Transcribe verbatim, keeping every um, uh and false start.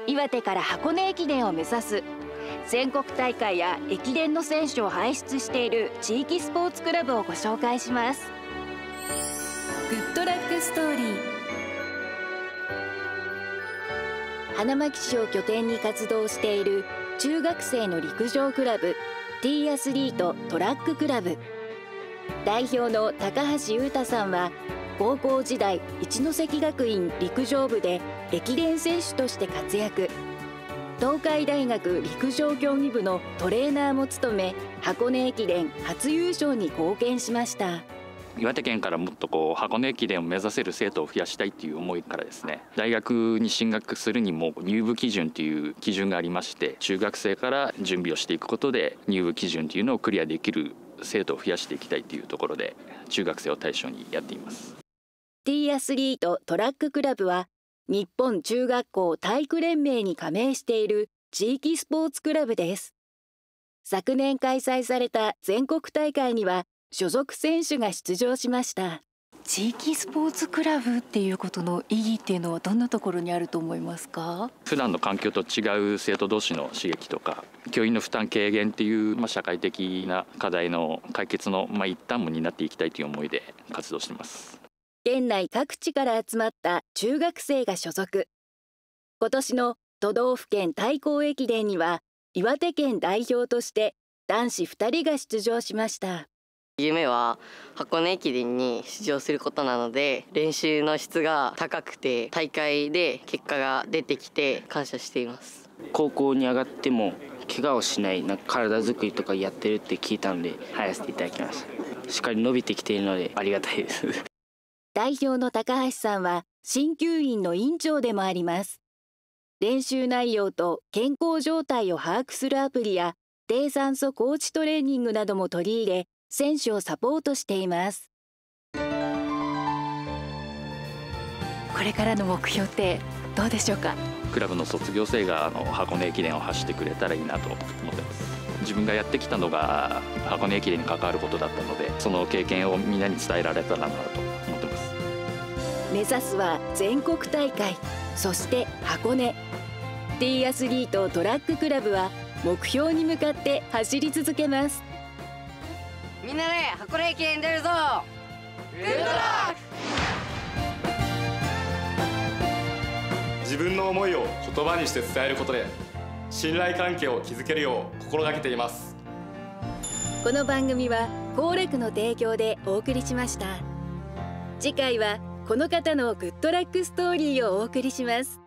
岩手から箱根駅伝を目指す全国大会や駅伝の選手を輩出している地域スポーツクラブをご紹介します。グッドラックストーリー。花巻市を拠点に活動している中学生の陸上クラブ T アスリートトラッククラブ代表の高橋優太さんは高校時代一関学院陸上部で駅伝選手として活躍。東海大学陸上競技部のトレーナーも務め、箱根駅伝初優勝に貢献しました。 岩手県からもっとこう箱根駅伝を目指せる生徒を増やしたいという思いからですね、大学に進学するにも入部基準という基準がありまして、中学生から準備をしていくことで入部基準というのをクリアできる生徒を増やしていきたいというところで中学生を対象にやっています。 T アスリートトラッククラブは日本中学校体育連盟に加盟している地域スポーツクラブです。昨年開催された全国大会には所属選手が出場しました。地域スポーツクラブっていうことの意義っていうのはどんなところにあると思いますか？ 普段の環境と違う生徒同士の刺激とか教員の負担軽減っていう、まあ、社会的な課題の解決の、まあ、一端も担っていきたいという思いで活動しています。 県内各地から集まった中学生が所属。今年の都道府県対抗駅伝には岩手県代表として男子ふたりが出場しました。 夢は箱根駅伝に出場することなので、練習の質が高くて大会で結果が出てきて感謝しています。 高校に上がっても怪我をしないなんか体作りとかやってるって聞いたので入らせていただきました。しっかり伸びてきているのでありがたいです代表の高橋さんは鍼灸院の院長でもあります。練習内容と健康状態を把握するアプリや低酸素コーチトレーニングなども取り入れ、選手をサポートしています。これからの目標ってどうでしょうか？ クラブの卒業生があの箱根駅伝を走ってくれたらいいなと思ってます。自分がやってきたのが箱根駅伝に関わることだったので、その経験をみんなに伝えられたらなと思ってます。 目指すは全国大会、そして箱根。 T アスリートトラッククラブは目標に向かって走り続けます。 みんなで箱根駅伝出るぞ。グッドラック。 自分の思いを言葉にして伝えることで信頼関係を築けるよう心がけています。 この番組はコレクの提供でお送りしました。次回はこの方のグッドラックストーリーをお送りします。